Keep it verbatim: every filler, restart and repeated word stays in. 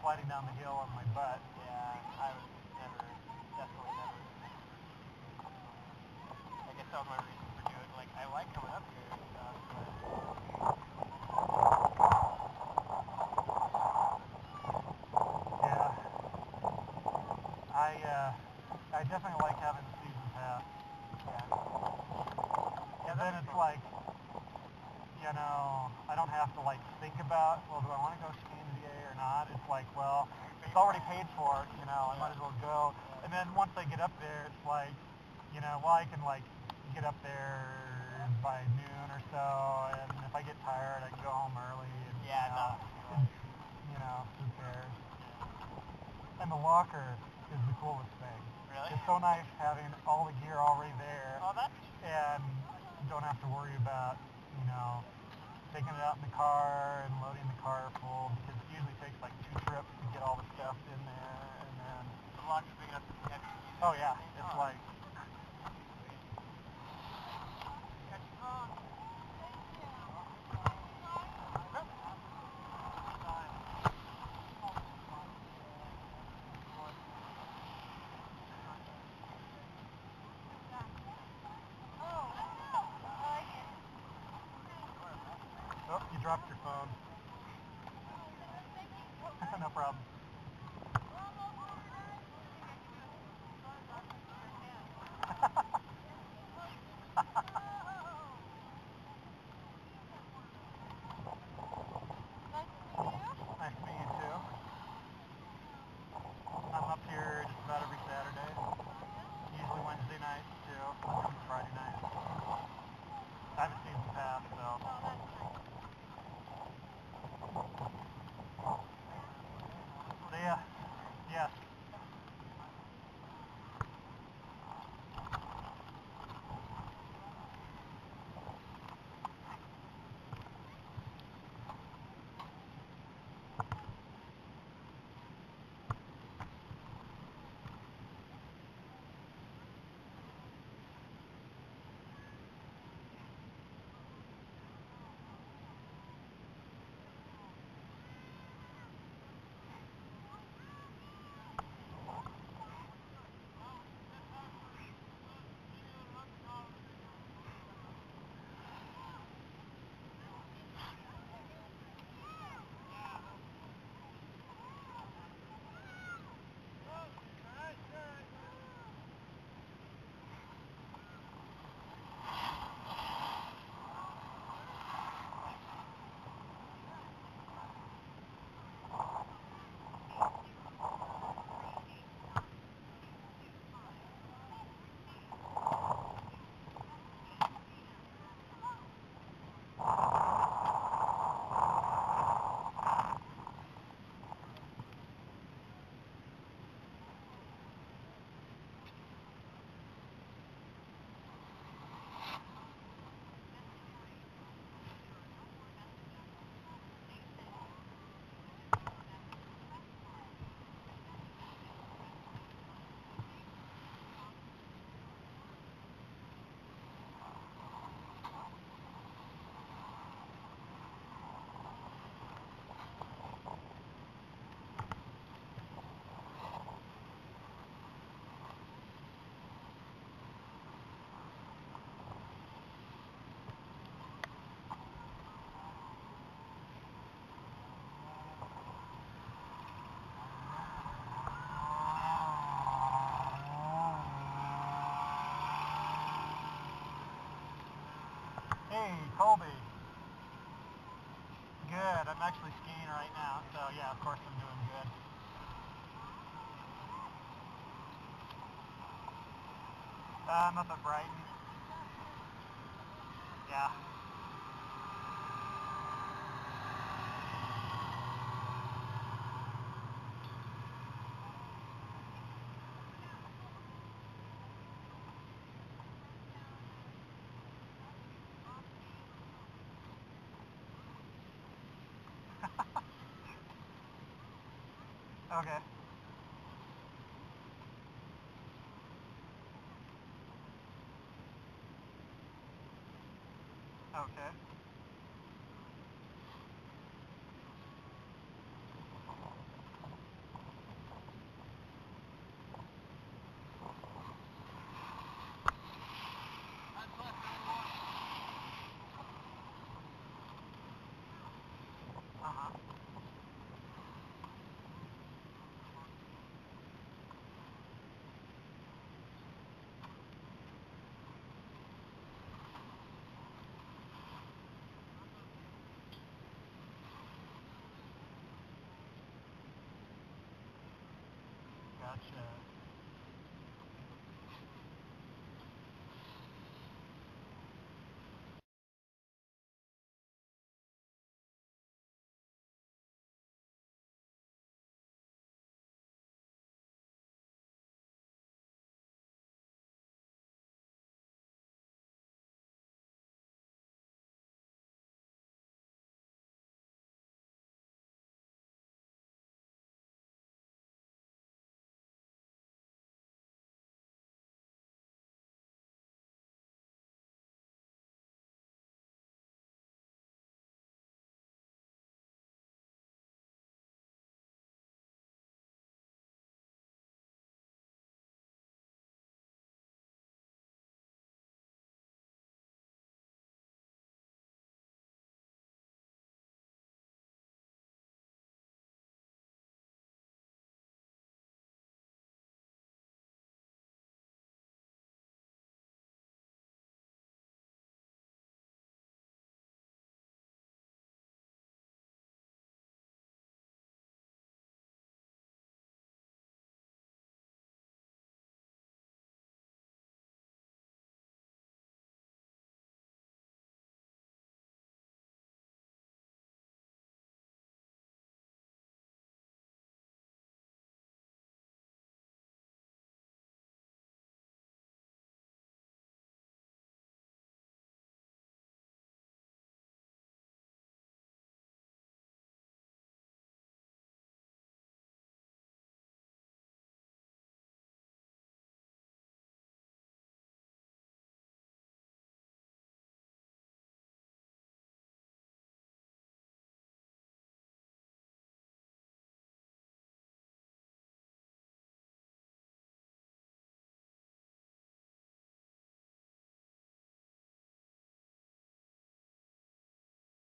sliding down the hill on my butt. Yeah, I was never, definitely never. I guess that was my reason for doing it. Like, I like coming up here and stuff, but... Yeah. I, uh, I definitely like having the season pass. Yeah. And then it's like, you know, I don't have to like think about, well, do I want to go skiing today or not? It's like, well, it's already paid for, you know, I might as well go. And then once I get up there, it's like, you know, well, I can like get up there by noon or so, and if I get tired, I can go home early. And, Yeah, you know, no. and, you know, who cares? And the locker is the coolest thing. Really? It's so nice having all the gear already there. Oh, that's... And don't have to worry about, you know, taking it out in the car and loading the car full, because it usually takes like two trips to get all the stuff in there, and then... The locker's big enough to be heavy. Oh yeah, it's like... Oh, you dropped your phone. No problem. Nice to meet you too. I'm up here just about every Saturday. Usually Wednesday nights too, and Friday nights. I have a season pass, so... See ya. Yes. Hey, Colby. Good. I'm actually skiing right now, so yeah, of course I'm doing good. Uh, I'm up at Brighton. Yeah. Okay. Okay. Gotcha.